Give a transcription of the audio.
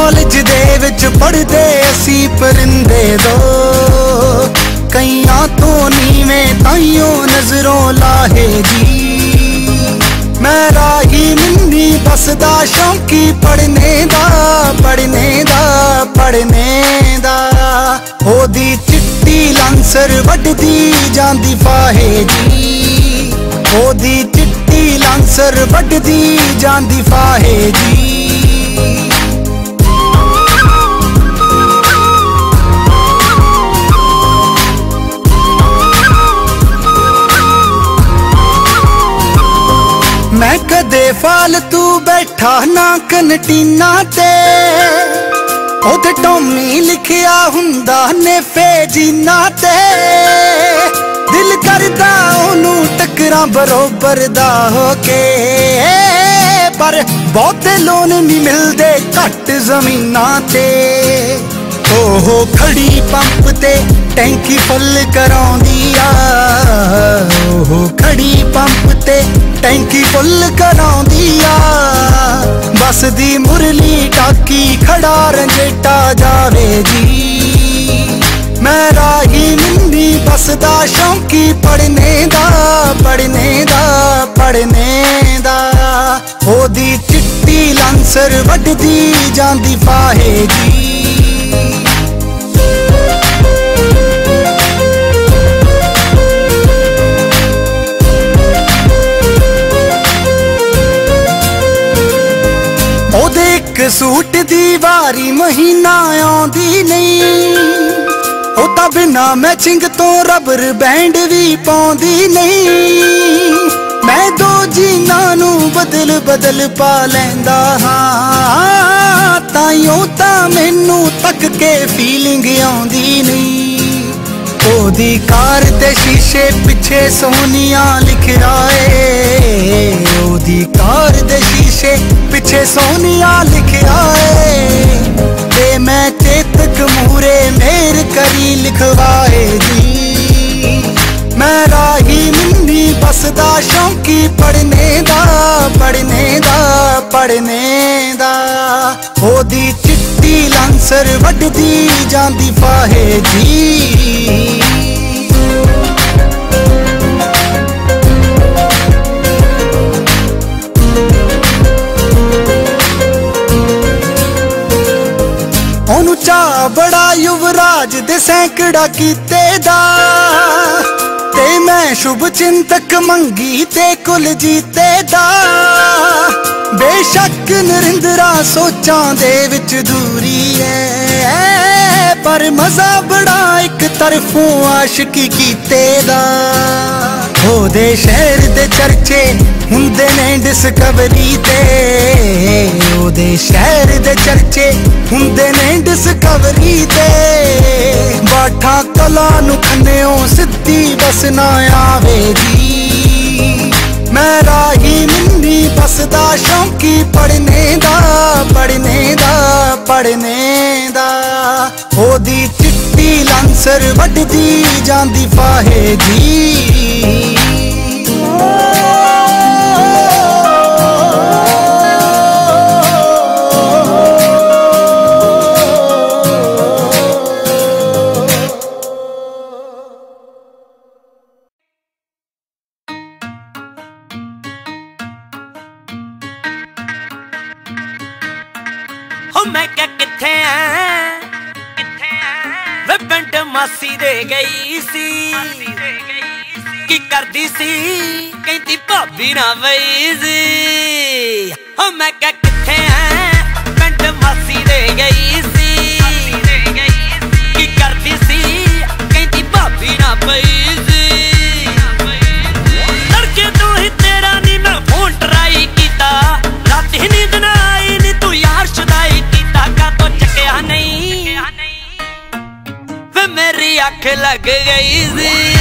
College दे विच पढ़दे असी परिंदे दो, कईयां तो नीवें ताइयों नजरों लाहे जी। मैं राही मिन्नी बसदा शौकी पढ़ने दा, पढ़ने दा, पढ़ने दा। ओदी चिट्टी लांसर वड्डदी जांदी फाहे जी, ओदी चिट्टी लांसर वड्डदी जांदी फाहे जी। मैं कदे फालतू बैठा ना कंटीना ते, ओदे टॉमी लिखिया हुंदा ने फेजीना ते। दिल करदा ओनू टकरा बरोबर दा होके, पर बहुते लोन नहीं मिलदे घट जमीना ते। ओहो खड़ी पंप ते टैंकी फुल कराउंदी आ, ओहो खड़ी पंप ते टैंकी फुल कराउंदी आ। बस दी मुरली टाकी खड़ा रंजेटा जावे जी। मैं राही मिन्नी बसदा शौकी पढ़ने दा, पढ़ने दा, पढ़ने दा। ओदी चिट्टी लांसर वड्डदी जांदी फाहे जी। ओदे एक सूट दी वारी महीना आउंदी नहीं, ओ तां बिना मैचिंग तो रबर बैंड भी पाउंदी नहीं। मैं दो जीना नू बदल बदल पा लैंदा हां, ताइयों तां मैनू तक के फीलिंग आउंदी नहीं। ओदी कार दे शीशे पिछे सोनिया लिखिया ए, ओदी कार दे शीशे पिछे सोनिया लिखिया ए। ते मैं चेतक मूरे मेर करी लिखवाए जी। मैं राही मिन्नी बसदा शौकी पढ़ने दा, पढ़ने दा, पढ़ने दा। ओदी चिट्टी लांसर वड्डदी जांदी फाहे जी। ओनू चा बड़ा युवराज दे सैकड़ा कीते दा, ते मैं शुभ चिंतक मंगी ते कुल जीते दा। बेशक नरिंदरा सोचां दे विच दूरी है, पर मजा बड़ा एक तरफों आशिकी कीते दा। ओदे शहर दे चर्चे हुंदे ने डिस्कवरी ते, ओदे शहर दे चर्चे हुंदे ने डिस्कवरी ते। बाठा कला नू खन्नेओ सिद्धी बस ना आवे जी। मैं राही मिन्नी बसदा शौकी पढ़ने दा, पढ़ने दा, पढ़ने दा। ओदी चिट्टी लांसर वड्डदी जांदी फाहे जी। मैं क्या किथे वे पिंड मासी दे गई सी, की करदी सी कहती भाभी ना वई सी। मैं क्या किथे पिंड मासी दे गई सी, की करदी सी कहती भाभी ना वई सी। लड़के तो ही तेरा नी मैं फोन ट्राई कीता, रात ही नींद ना आई नी तू यार शुदाई कीता का तो चकिया नहीं। वे मेरी अख लग गई सी।